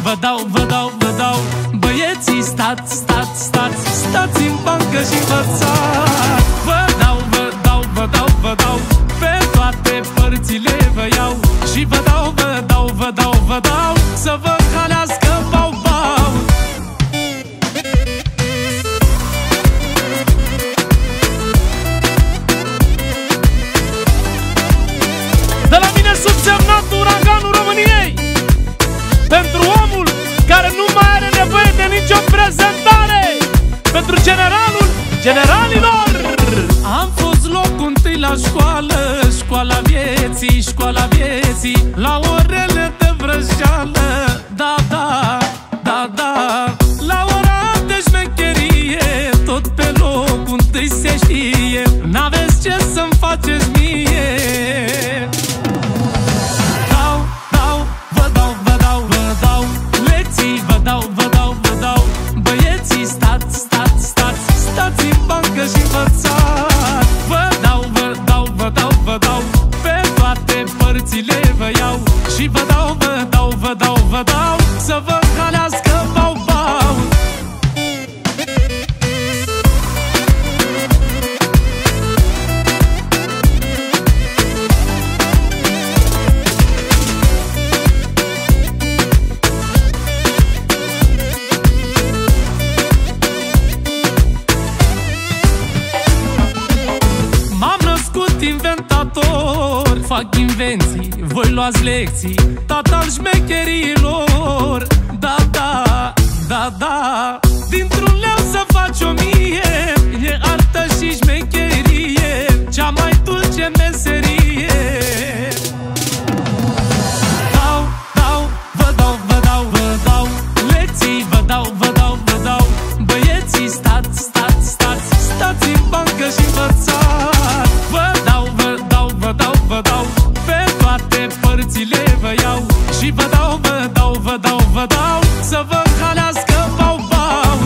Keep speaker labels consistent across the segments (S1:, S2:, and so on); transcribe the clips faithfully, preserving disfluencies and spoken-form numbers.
S1: Vă dau, vă dau, vă dau. Băieții, stați, stați, stați, stați în bancă și învățați. Vă dau, vă dau, vă dau, vă dau. Pe toate părțile vă iau. Și vă dau, vă dau, vă dau, vă dau. Să vă halească bau-bau. De la mine subsemnat uraganul României, pentru omul care nu mai are nevoie de nicio prezentare, pentru generalul generalilor. Am fost locul întâi la școală, școala vieții, școala vieții, la orele de vrăjeală. Da, da, da, da, la ora de șmecherie, tot pe locul întâi se știe. N-aveți ce să-mi faceți mie. Dau, dau, vă dau, vă dau, vă dau lecții, vă dau, vă dau, vă dau. Băieții, stați, stați, stați, stați în bancă și învățați. Vă dau, vă dau, vă dau, vă dau. Pe toate părțile vă iau. Și vă dau, vă dau, vă dau, vă dau. Să vă halească bau-bau. Inventator, fac invenții, voi luați lecții, tata-l șmecherilor. Da, da, da, da, dintr-un leu să faci o mie, e artă și șmecherie, cea mai dulce meserie. Dau, dau, vă dau, vă dau, vă dau lecții, vă dau, vă dau, vă dau. Băieții, stați, stați, stați, stați în bancă și învățați. Vă dau, vă dau, vă dau, vă dau. Pe toate părțile vă iau. Și vă dau, vă dau, vă dau, vă dau. Să vă halească bau-bau.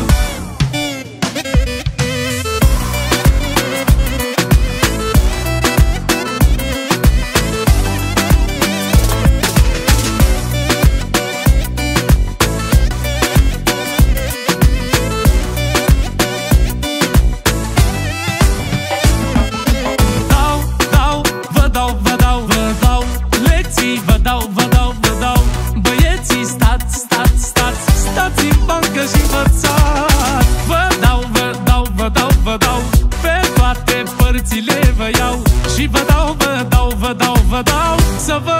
S1: Vă dau, vă dau, vă dau. Băieții, stați, stați, stați, stați în bancă și învățați. Vă dau, vă dau, vă dau, vă dau. Pe toate părțile vă iau. Și vă dau, vă dau, vă dau, vă dau. Să vă